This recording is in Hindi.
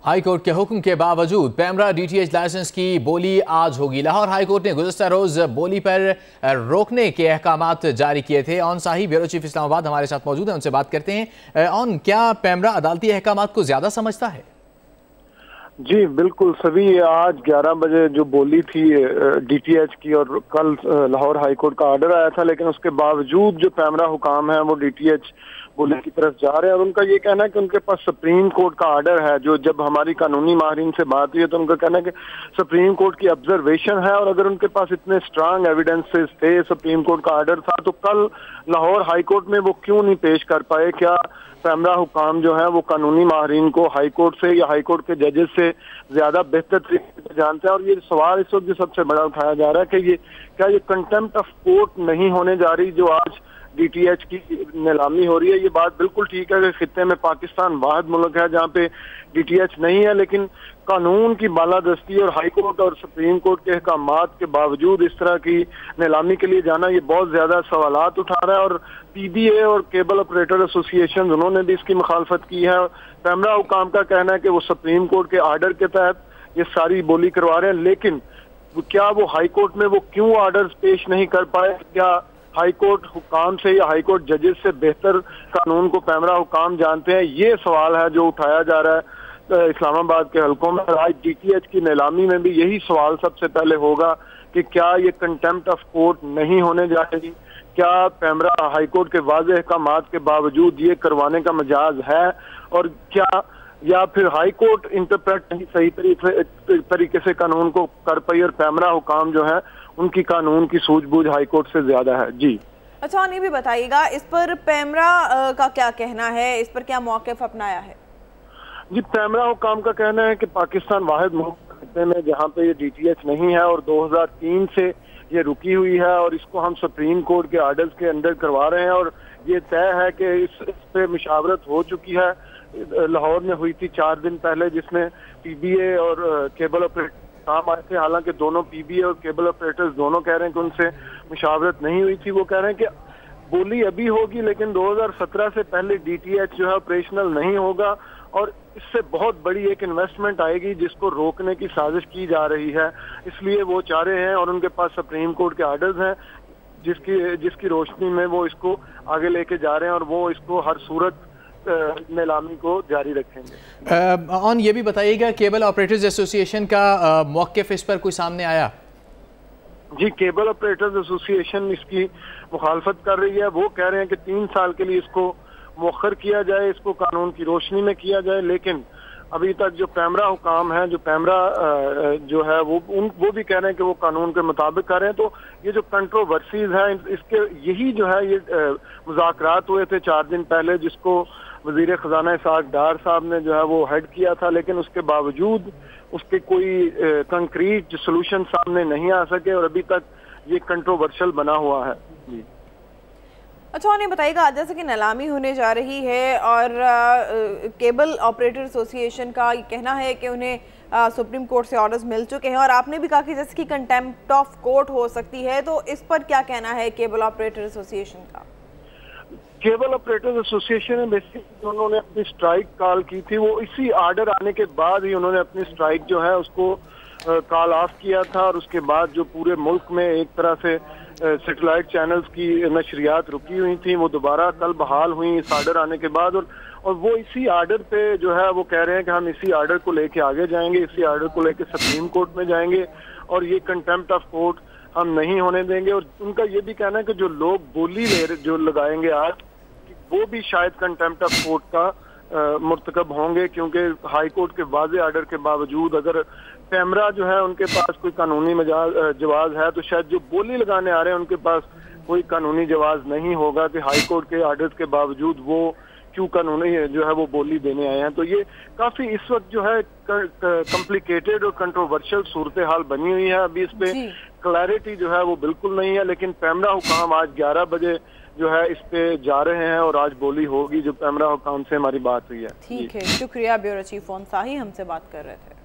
हाई कोर्ट के हुक्म के बावजूद पैमरा डीटीएच लाइसेंस की बोली आज होगी। लाहौर हाई कोर्ट ने गुज़श्ता रोज बोली पर रोकने के अहकामात जारी किए थे। ऑन साहिब ब्यूरो चीफ इस्लामाबाद हमारे साथ मौजूद हैं, उनसे बात करते हैं। ऑन, क्या पैमरा अदालती अहकामात को ज्यादा समझता है? जी बिल्कुल सभी। आज 11 बजे जो बोली थी डीटीएच की, और कल लाहौर हाई कोर्ट का ऑर्डर आया था, लेकिन उसके बावजूद जो पैमरा हुकाम है वो डीटीएच बोली की तरफ जा रहे हैं। और उनका ये कहना है कि उनके पास सुप्रीम कोर्ट का ऑर्डर है। जो जब हमारी कानूनी माहिरीन से बात हुई है तो उनका कहना है कि सुप्रीम कोर्ट की ऑब्जर्वेशन है, और अगर उनके पास इतने स्ट्रांग एविडेंसेस थे, सुप्रीम कोर्ट का ऑर्डर था, तो कल लाहौर हाई कोर्ट में वो क्यों नहीं पेश कर पाए? क्या पैमरा हुकाम जो है वो कानूनी माहिरीन को हाई कोर्ट से या हाई कोर्ट के जजेस से ज्यादा बेहतर तरीके से जानते हैं? और ये सवाल इस वक्त जो सबसे बड़ा उठाया जा रहा है कि ये क्या ये कंटेम्प्ट ऑफ कोर्ट नहीं होने जा रही जो आज डीटीएच की नीलामी हो रही है? ये बात बिल्कुल ठीक है कि खित्ते में पाकिस्तान वाहिद मुल्क है जहाँ पे डीटीएच नहीं है, लेकिन कानून की बालादस्ती और हाई कोर्ट और सुप्रीम कोर्ट के अहकामात के बावजूद इस तरह की नीलामी के लिए जाना ये बहुत ज्यादा सवालात उठा रहा है। और पीबीए और केबल ऑपरेटर एसोसिएशन उन्होंने भी इसकी मुखालफत की है। पैमरा हुकाम का कहना है कि वो सुप्रीम कोर्ट के आर्डर के तहत ये सारी बोली करवा रहे हैं, लेकिन क्या वो हाई कोर्ट में वो क्यों ऑर्डर पेश नहीं कर पाए? क्या हाई कोर्ट हुकाम से या हाई कोर्ट जजेस से बेहतर कानून को पैमरा हुकाम जानते हैं? ये सवाल है जो उठाया जा रहा है इस्लामाबाद के हलकों में। आज डीटीएच की नीलामी में भी यही सवाल सबसे पहले होगा कि क्या ये कंटेम्प्ट ऑफ कोर्ट नहीं होने जा रही? क्या पैमरा हाई कोर्ट के वाज़ेह अहकामात के बावजूद ये करवाने का मजाज है? और क्या या फिर हाई कोर्ट इंटरप्रेट नहीं सही तरीके से कानून को कर पाई, और पैमरा हुकाम जो है उनकी कानून की सूझबूझ हाई कोर्ट से ज्यादा है? जी अच्छा, और ये भी बताइएगा इस पर पैमरा का क्या कहना है, इस पर क्या मौक़िफ़ अपनाया है? जी, पैमरा हुकाम का कहना है कि पाकिस्तान वाहिद मुल्क में जहाँ पे ये डीटीएच नहीं है और 2003 से ये रुकी हुई है, और इसको हम सुप्रीम कोर्ट के ऑर्डर्स के अंदर करवा रहे हैं। और ये तय है कि इस पे मुशावरत हो चुकी है, लाहौर में हुई थी 4 दिन पहले, जिसमें पीबीए और केबल ऑपरेटर काम आए थे। हालांकि दोनों पीबीए और केबल ऑपरेटर्स दोनों कह रहे हैं कि उनसे मुशावरत नहीं हुई थी। वो कह रहे हैं कि बोली अभी होगी, लेकिन 2017 से पहले डीटीएच जो है ऑपरेशनल नहीं होगा, और इससे बहुत बड़ी एक इन्वेस्टमेंट आएगी जिसको रोकने की साजिश की जा रही है। इसलिए वो चाह रहे हैं, और उनके पास सुप्रीम कोर्ट के ऑर्डर्स हैं जिसकी रोशनी में वो इसको आगे लेके जा रहे हैं, और वो इसको हर सूरत नीलामी को जारी रखेंगे। ऑन, ये भी बताइएगा केबल ऑपरेटर्स एसोसिएशन का मौक़िफ़ इस पर कोई सामने आया? जी, केबल ऑपरेटर्स एसोसिएशन इसकी मुखालफत कर रही है। वो कह रहे हैं कि 3 साल के लिए इसको मुअख्खर किया जाए, इसको कानून की रोशनी में किया जाए, लेकिन अभी तक जो पैमरा हुकाम है, जो पैमरा जो है वो भी कह रहे हैं कि वो कानून के मुताबिक कर रहे हैं। तो ये जो कंट्रोवर्सीज है इसके यही जो है ये मुज़ाकरात हुए थे 4 दिन पहले, जिसको वज़ीर ख़ज़ाना इसहाक़ डार साहब ने जो है वो हेड किया था, लेकिन उसके बावजूद उसके कोई कंक्रीट सोल्यूशन सामने नहीं आ सके, और अभी तक ये कंट्रोवर्शियल बना हुआ है। जी अच्छा, उन्हें बताइएगा जैसे कि नीलामी होने जा रही है और केबल ऑपरेटर एसोसिएशन का ये कहना है कि उन्हें सुप्रीम कोर्ट से ऑर्डर्स मिल चुके हैं, और आपने भी कहा कि जैसे कि कंटेम्प्ट ऑफ कोर्ट हो सकती है, तो इस पर क्या कहना है केबल ऑपरेटर एसोसिएशन का? केबल ऑपरेटर्स एसोसिएशन ने बेसिकली उन्होंने अपनी स्ट्राइक कॉल की थी। वो इसी ऑर्डर आने के बाद ही उन्होंने अपनी स्ट्राइक जो है उसको कॉल ऑफ किया था, और उसके बाद जो पूरे मुल्क में एक तरह से सैटेलाइट चैनल्स की नशरियात रुकी हुई थी, वो दोबारा कल बहाल हुई इस ऑर्डर आने के बाद। और वो इसी ऑर्डर पे जो है वो कह रहे हैं कि हम इसी ऑर्डर को लेके आगे जाएंगे, इसी ऑर्डर को लेके सुप्रीम कोर्ट में जाएंगे, और ये कंटेम्प्ट ऑफ कोर्ट हम नहीं होने देंगे। और उनका ये भी कहना है कि जो लोग बोली जो लगाएंगे आज, वो भी शायद कंटेम्प्ट ऑफ कोर्ट का मुर्तकब होंगे, क्योंकि हाई कोर्ट के वाज़े ऑर्डर के बावजूद अगर पैमरा जो है उनके पास कोई कानूनी जवाज है, तो शायद जो बोली लगाने आ रहे हैं उनके पास कोई कानूनी जवाज नहीं होगा कि हाई कोर्ट के ऑर्डर्स के बावजूद वो क्यों कानूनी जो है वो बोली देने आए हैं। तो ये काफी इस वक्त जो है कॉम्प्लिकेटेड और कंट्रोवर्शियल सूरत हाल बनी हुई है। अभी इस पे क्लैरिटी जो है वो बिल्कुल नहीं है, लेकिन पैमरा हुकाम आज 11 बजे जो है इस पे जा रहे हैं, और आज बोली होगी जो पैमरा हुकाम से हमारी बात हुई है। ठीक है, शुक्रिया। ब्यूरो चीफ ऑन साही हमसे बात कर रहे थे।